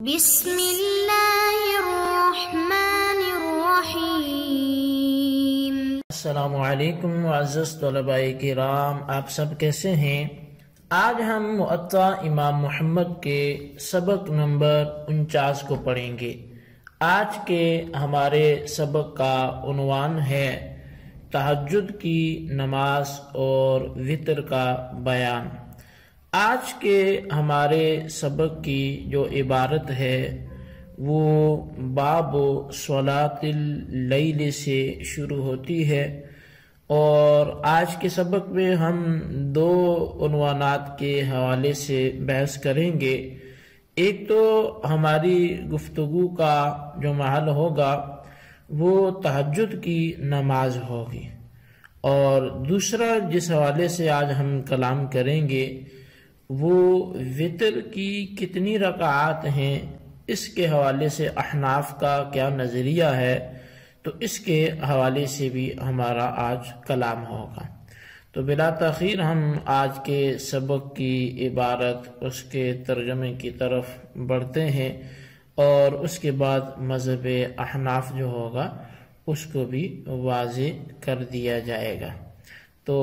بسم اللہ الرحمن الرحیم۔ السلام علیکم معزز طلباء کرام، آپ سب کیسے ہیں؟ آج ہم موطا امام محمد کے سبق نمبر 49 کو پڑھیں گے۔ آج کے ہمارے سبق کا عنوان ہے تہجد کی نماز اور وتر کا بیان۔ آج کے ہمارے سبق کی جو عبارت ہے وہ باب صلاۃ اللیل سے شروع ہوتی ہے، اور آج کے سبق میں ہم دو عنوانات کے حوالے سے بحث کریں گے۔ ایک تو ہماری گفتگو کا جو محل ہوگا وہ تہجد کی نماز ہوگی، اور دوسرا جس حوالے سے آج ہم کلام کریں گے وہ وتر کی کتنی رکعات ہیں، اس کے حوالے سے احناف کا کیا نظریہ ہے، تو اس کے حوالے سے بھی ہمارا آج کلام ہوگا۔ تو بلا تاخیر ہم آج کے سبق کی عبارت، اس کے ترجمے کی طرف بڑھتے ہیں، اور اس کے بعد مذہب احناف جو ہوگا اس کو بھی واضح کر دیا جائے گا۔ تو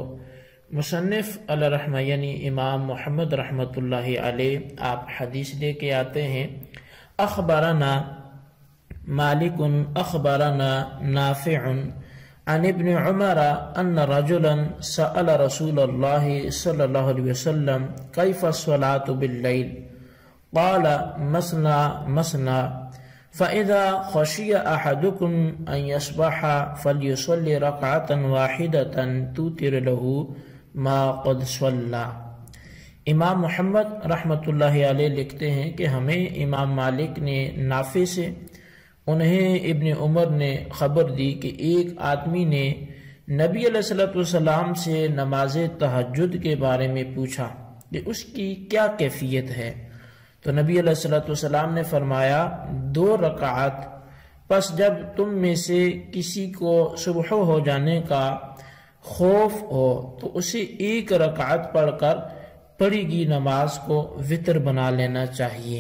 مصنف علیہ رحمہ یعنی امام محمد رحمۃ اللہ علیہ آپ حدیث لے کے آتے ہیں، اخبرنا مالک اخبرنا نافع عن ابن عمر ان رجلا سأل رسول اللہ صلی اللہ علیہ وسلم کیف الصلاۃ باللیل قال مثنى مثنى فإذا خشي أحدكم أن يصبح فليصلي ركعة واحدة توتر له ما قد صلى۔ امام محمد رحمۃ اللہ علیہ لکھتے ہیں کہ ہمیں امام مالک نے نافع سے، انہیں ابن عمر نے خبر دی کہ ایک آدمی نے نبی علیہ السلام سے نماز تہجد کے بارے میں پوچھا کہ اس کی کیا کیفیت ہے، تو نبی علیہ السلام نے فرمایا 2 رکعات، پس جب تم میں سے کسی کو صبح ہو جانے کا خوف ہو تو اسے 1 رکعت پڑھ کر پڑھی گی نماز کو وتر بنا لینا چاہیے۔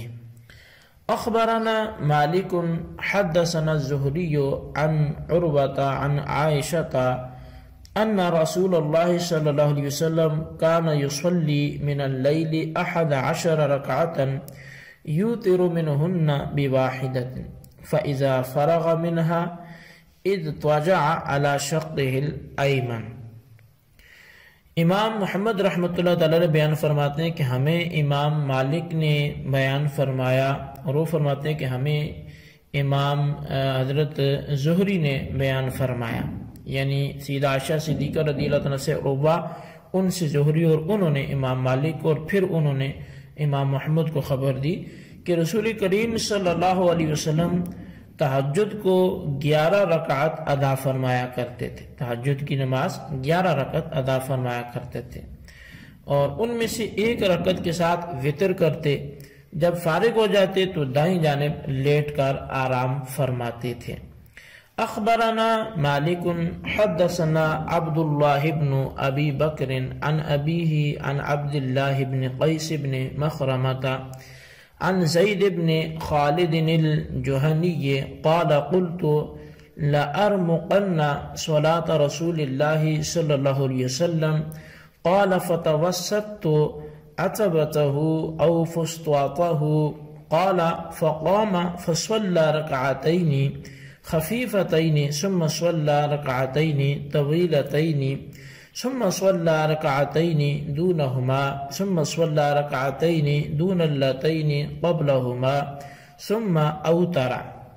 اخبرنا مالک حدثنا الزہری عن عروۃ عن عائشۃ ان رسول اللہ صلی اللہ علیہ وسلم کان یصلی من اللیل 11 رکعۃ یوتر منہن بواحدۃ فاذا فرغ منها اضطجع على شقه الایمن۔ امام محمد رحمۃ اللہ تعالی بیان فرماتے ہیں کہ ہمیں امام مالک نے بیان فرمایا، اور وہ فرماتے ہیں کہ ہمیں امام حضرت زہری نے بیان فرمایا، یعنی سیدہ عائشہ صدیقہ رضی اللہ عنہ سے عروہ، ان سے زہری، اور انہوں نے امام مالک، اور پھر انہوں نے امام محمد کو خبر دی کہ رسول کریم صلی اللہ علیہ وسلم تہجد کو 11 رکعت ادا فرمایا کرتے تھے، تہجد کی نماز 11 رکعت ادا فرمایا کرتے تھے، اور ان میں سے 1 رکعت کے ساتھ وتر کرتے، جب فارغ ہو جاتے تو دائیں جانب لیٹ کر آرام فرماتے تھے۔ اخبرنا مالک حدثنا عبد اللہ بن ابی بکر عن ابیہ عن عبد اللہ بن قیس بن مخرمۃ عن زید بن خالد الجہنی قال قلت لأرمقن صلاة رسول اللہ صلی اللہ علیہ وسلم قال فتوسطت عتبته او فسطاطه قال فقام فصلى ركعتين خفيفتين ثم صلى ركعتين طويلتين ثم صلى ركعتين دونهما ثم صلى ركعتين دون اللتين قبلهما ثم اوتر۔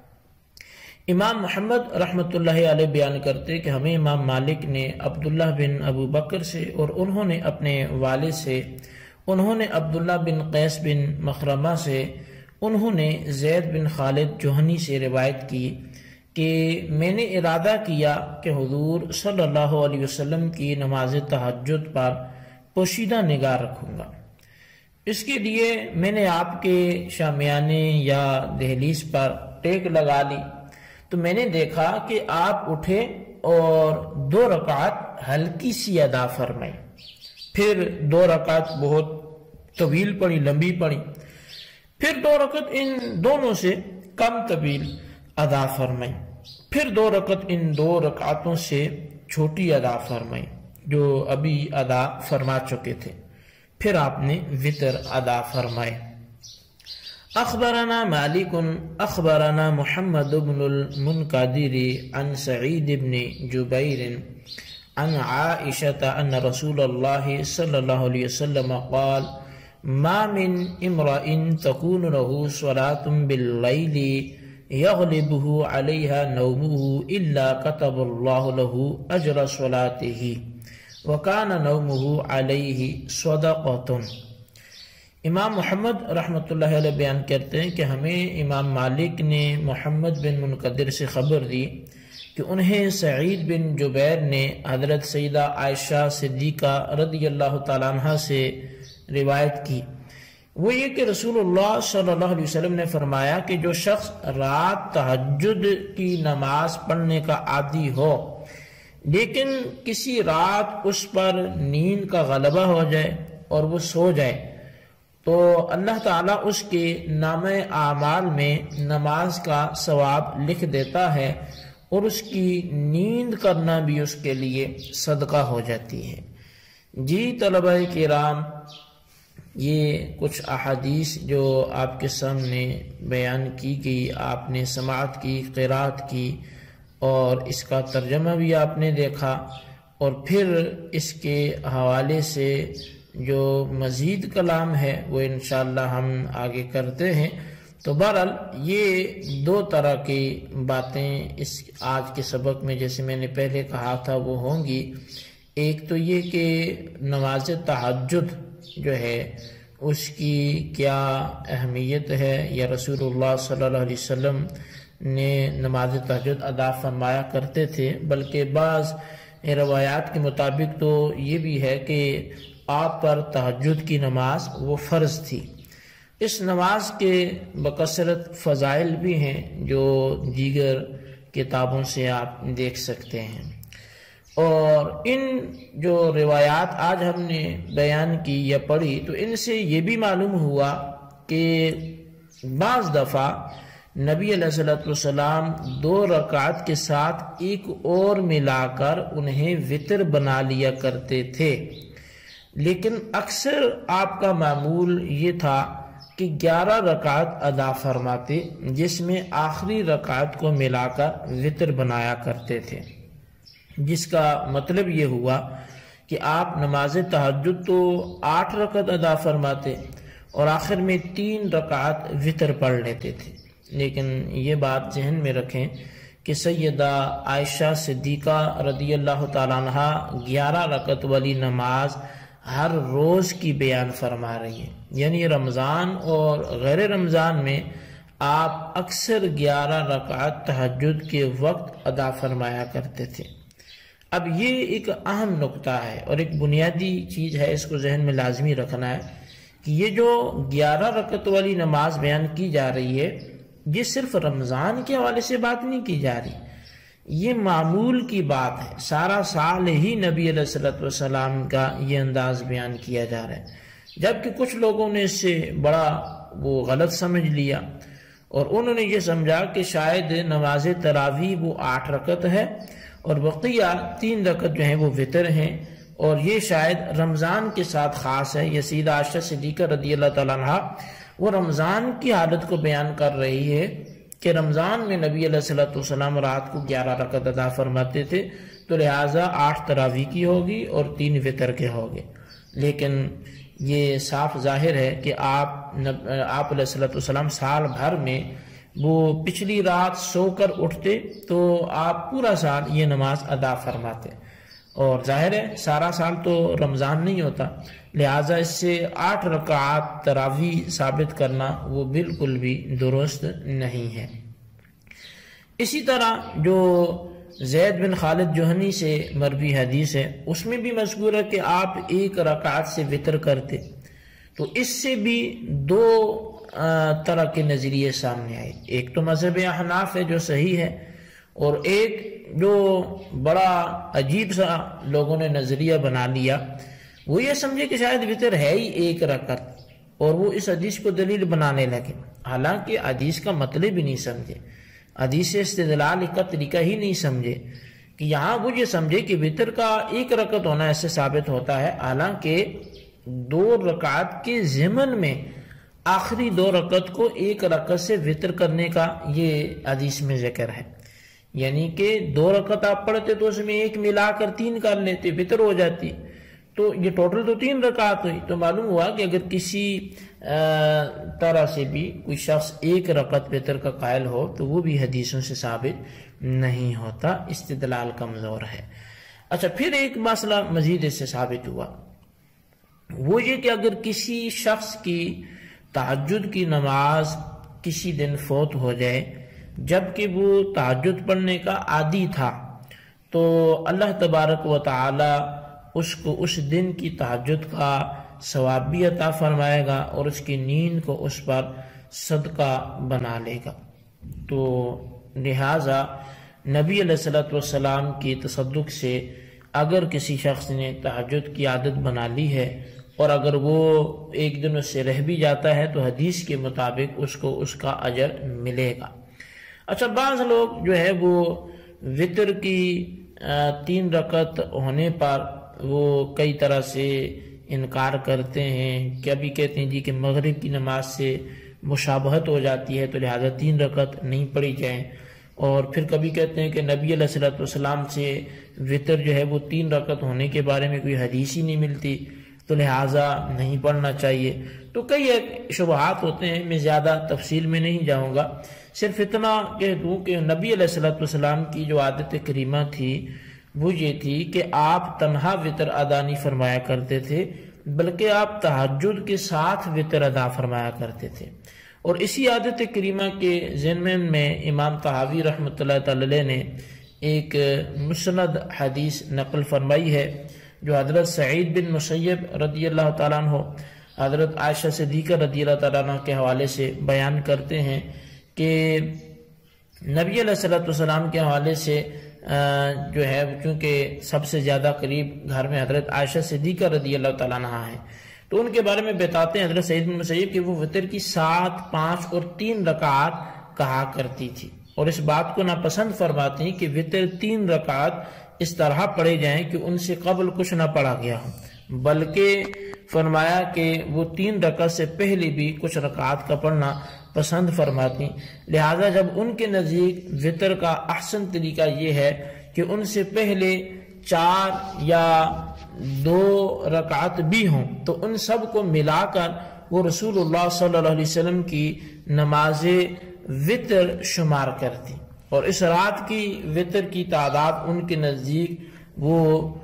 امام محمد رحمۃ اللہ علیہ بیان کرتے کہ ہمیں امام مالک نے عبداللہ بن ابو بکر سے، اور انہوں نے اپنے والد سے، انہوں نے عبداللہ بن قیس بن مخرمہ سے، انہوں نے زید بن خالد جوہنی سے روایت کی کہ میں نے ارادہ کیا کہ حضور صلی اللہ علیہ وسلم کی نماز تہجد پر پوشیدہ نگاہ رکھوں گا، اس کے لیے میں نے آپ کے شامیانے یا دہلیز پر ٹیک لگا لی، تو میں نے دیکھا کہ آپ اٹھے اور 2 رکعت ہلکی سی ادا فرمائیں، پھر 2 رکعت بہت طویل پڑھی، لمبی پڑھی، پھر 2 رکعت ان دونوں سے کم طویل ادا فرمائی، پھر 2 رکعت ان 2 رکعتوں سے چھوٹی ادا فرمائی جو ابھی ادا فرما چکے تھے، پھر آپ نے وطر ادا فرمائے۔ اخبرنا مالک اخبرنا محمد بن المنقدر عن سعید بن جبیر عن عائشة ان رسول اللہ صلی اللہ علیہ وسلم قال ما من امرئ تكون له صلاة بالليل يغلبه عليها نومه الا كتب الله له اجر صلاته وكان نومه عليه صدقة۔ امام محمد رحمۃ اللہ علیہ بیان کرتے ہیں کہ ہمیں امام مالک نے محمد بن منقدر سے خبر دی کہ انہیں سعید بن جبیر نے حضرت سیدہ عائشہ صدیقہ رضی اللہ تعالیٰ عنہ سے روایت کی، وہ یہ کہ رسول اللہ صلی اللہ علیہ وسلم نے فرمایا کہ جو شخص رات تہجد کی نماز پڑھنے کا عادی ہو لیکن کسی رات اس پر نیند کا غلبہ ہو جائے اور وہ سو جائے تو اللہ تعالیٰ اس کے نامہ اعمال میں نماز کا ثواب لکھ دیتا ہے اور اس کی نیند کرنا بھی اس کے لیے صدقہ ہو جاتی ہے۔ جی طلبہ کرام، یہ کچھ احادیث جو آپ کے سامنے بیان کی گئی، آپ نے سماعت کی، قرات کی اور اس کا ترجمہ بھی آپ نے دیکھا، اور پھر اس کے حوالے سے جو مزید کلام ہے وہ انشاءاللہ ہم آگے کرتے ہیں۔ تو بہرحال یہ 2 طرح کی باتیں اس آج کے سبق میں جیسے میں نے پہلے کہا تھا وہ ہوں گی۔ ایک تو یہ کہ نماز تہجد جو ہے اس کی کیا اہمیت ہے، یا رسول اللہ صلی اللہ علیہ وسلم نے نماز تہجد ادا فرمایا کرتے تھے، بلکہ بعض روایات کے مطابق تو یہ بھی ہے کہ آپ پر تہجد کی نماز وہ فرض تھی۔ اس نماز کے بکثرت فضائل بھی ہیں جو دیگر کتابوں سے آپ دیکھ سکتے ہیں، اور ان جو روایات آج ہم نے بیان کی یا پڑھی تو ان سے یہ بھی معلوم ہوا کہ بعض دفعہ نبی علیہ السلام 2 رکعت کے ساتھ ایک اور ملا کر انہیں وطر بنا لیا کرتے تھے، لیکن اکثر آپ کا معمول یہ تھا کہ 11 رکعت ادا فرماتے جس میں آخری رکعت کو ملا کر وطر بنایا کرتے تھے، جس کا مطلب یہ ہوا کہ آپ نماز تہجد تو 8 رکعت ادا فرماتے اور آخر میں 3 رکعت وطر پڑھ لیتے تھے۔ لیکن یہ بات ذہن میں رکھیں کہ سیدہ عائشہ صدیقہ رضی اللہ تعالیٰ عنہ 11 رکعت والی نماز ہر روز کی بیان فرما رہی ہے، یعنی رمضان اور غیر رمضان میں آپ اکثر 11 رکعت تہجد کے وقت ادا فرمایا کرتے تھے۔ اب یہ ایک اہم نقطہ ہے اور ایک بنیادی چیز ہے، اس کو ذہن میں لازمی رکھنا ہے کہ یہ جو 11 رکعت والی نماز بیان کی جا رہی ہے یہ صرف رمضان کے حوالے سے بات نہیں کی جا رہی، یہ معمول کی بات ہے، سارا سال ہی نبی علیہ السلام کا یہ انداز بیان کیا جا رہا ہے، جبکہ کچھ لوگوں نے اس سے بڑا وہ غلط سمجھ لیا اور انہوں نے یہ سمجھا کہ شاید نماز تراویح وہ 8 رکعت ہے اور بقیہ 3 رکعت جو ہیں وہ وطر ہیں، اور یہ شاید رمضان کے ساتھ خاص ہے۔ یہ سیدہ عائشہ صدیقہ رضی اللہ تعالیٰ عنہ وہ رمضان کی حالت کو بیان کر رہی ہے کہ رمضان میں نبی علیہ السلام رات کو 11 رکعت ادا فرماتے تھے، تو لہٰذا 8 تراویح کی ہوگی اور 3 وطر کے ہوگے، لیکن یہ صاف ظاہر ہے کہ آپ علیہ السلام سال بھر میں وہ پچھلی رات سو کر اٹھتے تو آپ پورا سال یہ نماز ادا فرماتے، اور ظاہر ہے سارا سال تو رمضان نہیں ہوتا، لہٰذا اس سے 8 رکعات تراویح ثابت کرنا وہ بالکل بھی درست نہیں ہے۔ اسی طرح جو زید بن خالد جوہنی سے مروی حدیث ہے اس میں بھی مذکور ہے کہ آپ 1 رکعت سے وطر کرتے، تو اس سے بھی 2 طرح کے نظریے سامنے آئے، ایک تو مذہب احناف ہے جو صحیح ہے، اور ایک جو بڑا عجیب سا لوگوں نے نظریہ بنا لیا وہ یہ سمجھے کہ شاید وطر ہے ہی 1 رکعت، اور وہ اس حدیث کو دلیل بنانے لگے، حالانکہ حدیث کا مطلب ہی نہیں سمجھے، حدیث سے استدلال کا طریقہ ہی نہیں سمجھے، کہ یہاں وہ یہ سمجھے کہ وتر کا ایک رکعت ہونا ایسے ثابت ہوتا ہے، حالانکہ 2 رکعت کے ضمن میں آخری 2 رکعت کو 1 رکعت سے وتر کرنے کا یہ حدیث میں ذکر ہے، یعنی کہ 2 رکعت آپ پڑھتے تو اس میں 1 ملا کر 3 کر لیتے، وتر ہو جاتی، تو یہ ٹوٹل تو 3 رکعت ہوئی۔ تو معلوم ہوا کہ اگر کسی طرح سے بھی کوئی شخص 1 رکعت وتر کا قائل ہو تو وہ بھی حدیثوں سے ثابت نہیں ہوتا، استدلال کمزور ہے۔ اچھا، پھر ایک مسئلہ مزید اس سے ثابت ہوا، وہ یہ کہ اگر کسی شخص کی تہجد کی نماز کسی دن فوت ہو جائے جبکہ وہ تہجد پڑھنے کا عادی تھا، تو اللہ تبارک و تعالی اس کو اس دن کی تہجد کا ثواب بھی عطا فرمائے گا اور اس کی نیند کو اس پر صدقہ بنا لے گا۔ تو لہٰذا نبی علیہ السلام کی تصدق سے اگر کسی شخص نے تہجد کی عادت بنا لی ہے اور اگر وہ ایک دن اس سے رہ بھی جاتا ہے تو حدیث کے مطابق اس کو اس کا اجر ملے گا۔ اچھا، بعض لوگ جو ہے وہ وتر کی 3 رکعت ہونے پر وہ کئی طرح سے انکار کرتے ہیں، کبھی کہتے ہیں جی کہ مغرب کی نماز سے مشابہت ہو جاتی ہے تو لہذا 3 رکعت نہیں پڑھی جائیں، اور پھر کبھی کہتے ہیں کہ نبی علیہ السلام سے وتر جو ہے وہ 3 رکعت ہونے کے بارے میں کوئی حدیث ہی نہیں ملتی تو لہٰذا نہیں پڑھنا چاہیے۔ تو کئی شبہات ہوتے ہیں، میں زیادہ تفصیل میں نہیں جاؤں گا، صرف اتنا کہہ دوں کہ نبی علیہ السلام کی جو عادت کریمہ تھی وہ یہ تھی کہ آپ تنہا وتر ادا نہیں فرمایا کرتے تھے بلکہ آپ تہجد کے ساتھ وتر ادا فرمایا کرتے تھے، اور اسی عادت کریمہ کے ضمن میں امام طحاوی رحمۃ اللہ تعالی نے ایک مسند حدیث نقل فرمائی ہے جو حضرت سعید بن مسیب رضی اللہ تعالیٰ عنہ حضرت عائشہ صدیقہ رضی اللہ تعالیٰ عنہ کے حوالے سے بیان کرتے ہیں کہ نبی علیہ السلام کے حوالے سے جو ہے چونکہ سب سے زیادہ قریب گھر میں حضرت عائشہ صدیقہ رضی اللہ تعالیٰ عنہ ہیں، تو ان کے بارے میں بتاتے ہیں حضرت سعید بن مسیب کہ وہ وتر کی 7، 5 اور 3 رکعات کہا کرتی تھی، اور اس بات کو ناپسند فرماتی ہیں کہ وتر 3 رکعات اس طرح پڑھے جائیں کہ ان سے قبل کچھ نہ پڑھا گیا ہو، بلکہ فرمایا کہ وہ 3 رکعت سے پہلے بھی کچھ رکعات کا پڑھنا پسند فرماتی، لہذا جب ان کے نزدیک وتر کا احسن طریقہ یہ ہے کہ ان سے پہلے 4 یا 2 رکعت بھی ہوں تو ان سب کو ملا کر وہ رسول اللہ صلی اللہ علیہ وسلم کی نماز وتر شمار کرتی، اور اس رات کی وتر کی تعداد ان کے نزدیک وہ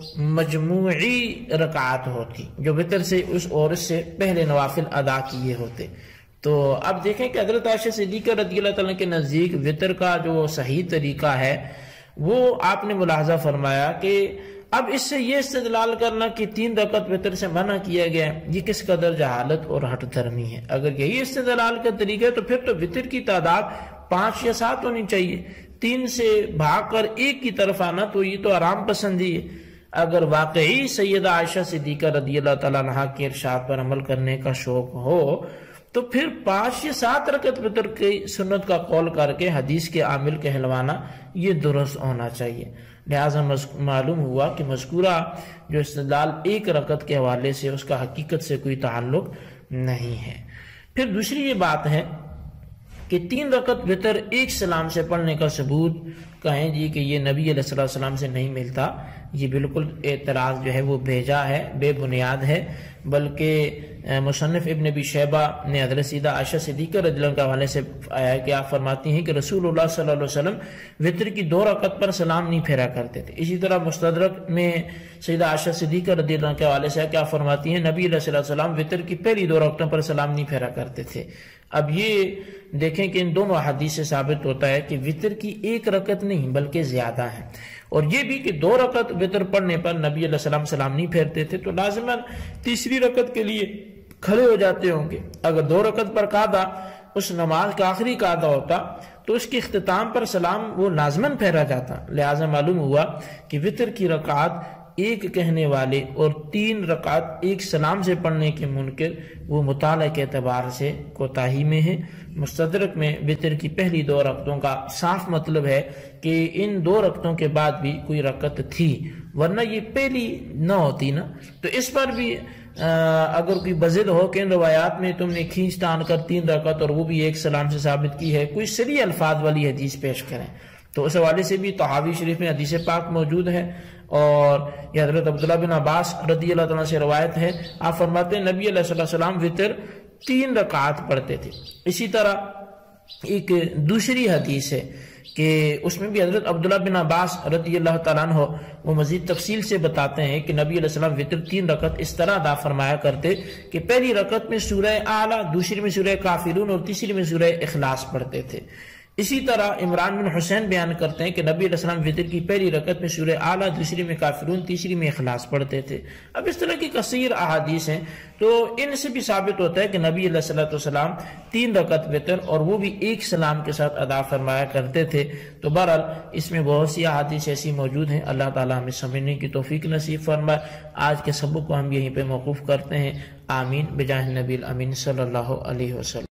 مجموعی رکعات ہوتی جو وتر سے اس سے پہلے نوافل ادا کیے ہوتے۔ تو اب دیکھیں کہ حضرت عائشہ صدیقہ رضی اللہ تعالیٰ کے نزدیک وتر کا جو صحیح طریقہ ہے وہ آپ نے ملاحظہ فرمایا کہ اب اس سے یہ استدلال کرنا کہ 3 رکعت وتر سے منع کیا گیا یہ کس قدر جہالت اور ہٹ دھرمی ہے۔ اگر یہی استدلال کا طریقہ ہے تو پھر تو وتر کی تعداد 5 یا 7 ہونی چاہیے، 3 سے بھاگ کر 1 کی طرف آنا تو یہ تو آرام پسندی ہے۔ اگر واقعی سیدہ عائشہ صدیقہ رضی اللہ تعالیٰ عنہا کے ارشاد پر عمل کرنے کا شوق ہو تو پھر 5 یا 7 رکعت وتر کی سنت کا قول کر کے حدیث کے عامل کہلوانا یہ درست ہونا چاہیے۔ لہٰذا معلوم ہوا کہ مذکورہ جو استدلال 1 رکعت کے حوالے سے اس کا حقیقت سے کوئی تعلق نہیں ہے۔ پھر دوسری یہ بات ہے کہ 3 رکعت وتر ایک سلام سے پڑھنے کا ثبوت کہیں جی کہ یہ نبی علیہ السلام سے نہیں ملتا، یہ بالکل اعتراض جو ہے وہ بھیجا ہے، بے بنیاد ہے، بلکہ مصنف ابن ابی شیبہ نے حضرت سیدہ عائشہ صدیقہ رضی اللہ عنہا کے حوالے سے آیا ہے کہ آپ فرماتی ہیں کہ رسول اللہ صلی اللہ علیہ وسلم وتر کی 2 رکعت پر سلام نہیں پھیرا کرتے تھے۔ اسی طرح مستدرک میں سیدہ عائشہ صدیقہ رضی اللہ عنہا کے حوالے سے کیا فرماتی ہیں نبی علیہ السلام وتر کی پہلی 2 رکعتوں پر سلام نہیں پھیرا کرتے تھے۔ اب یہ دیکھیں کہ ان دونوں حدیث سے ثابت ہوتا ہے کہ وتر کی 1 رکعت نہیں بلکہ زیادہ ہے، اور یہ بھی کہ 2 رکعت وتر پڑھنے پر نبی علیہ السلام سلام نہیں پھیرتے تھے تو لازماً تیسری رکعت کے لیے کھڑے ہو جاتے ہوں گے۔ اگر 2 رکعت پر قاعدہ اس نماز کا آخری قاعدہ ہوتا تو اس کے اختتام پر سلام وہ لازماً پھیرا جاتا، لہٰذا معلوم ہوا کہ وتر کی رکعات ایک کہنے والے اور 3 رکعت ایک سلام سے پڑھنے کے منکر وہ مطالعہ کے اعتبار سے کوتاہی میں ہے۔ مستدرک میں وتر کی پہلی 2 رکعتوں کا صاف مطلب ہے کہ ان 2 رکعتوں کے بعد بھی کوئی رکعت تھی، ورنہ یہ پہلی نہ ہوتی نا۔ تو اس پر بھی اگر کوئی بزل ہو کہ ان روایات میں تم نے کھینچ تان کر 3 رکعت اور وہ بھی ایک سلام سے ثابت کی ہے، کوئی صریح الفاظ والی حدیث پیش کریں، تو اس حوالے سے بھی طحاوی شریف میں حدیث پاک موجود ہے، اور یہ حضرت عبداللہ بن عباس رضی اللہ تعالیٰ سے روایت ہے، آپ فرماتے ہیں نبی علیہ السلام وتر 3 رکعات پڑھتے تھے۔ اسی طرح ایک دوسری حدیث ہے کہ اس میں بھی حضرت عبداللہ بن عباس رضی اللہ تعالیٰ عنہ وہ مزید تفصیل سے بتاتے ہیں کہ نبی علیہ السلام وتر 3 رکعت اس طرح ادا فرمایا کرتے کہ پہلی رکعت میں سورہ اعلیٰ، دوسری میں سورہ کافرون اور تیسری میں سورہ اخلاص پڑھتے تھے۔ اسی طرح عمران بن حسین بیان کرتے ہیں کہ نبی علیہ السلام وتر کی پہلی رکعت میں سورہ اعلیٰ، دوسری میں کافرون، تیسری میں اخلاص پڑھتے تھے۔ اب اس طرح کی کثیر احادیث ہیں، تو ان سے بھی ثابت ہوتا ہے کہ نبی علیہ السلام 3 رکعت وتر اور وہ بھی ایک سلام کے ساتھ ادا فرمایا کرتے تھے۔ تو بہرحال اس میں بہت سی احادیث ایسی موجود ہیں، اللہ تعالیٰ ہمیں سمجھنے کی توفیق نصیب فرمائے۔ آج کے سبق کو ہم یہیں پہ موقوف کرتے ہیں۔ آمین بجاہ نبی الامین صلی اللہ علیہ وسلم۔